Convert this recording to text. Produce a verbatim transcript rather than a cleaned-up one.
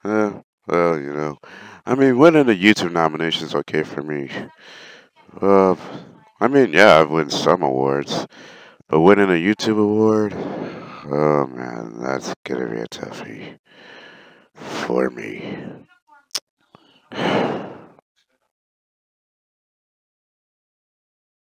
Uh, well, you know, I mean, winning a YouTube nomination is okay for me. Uh, I mean, yeah, I've won some awards, but winning a YouTube award, oh man, that's gonna be a toughie for me.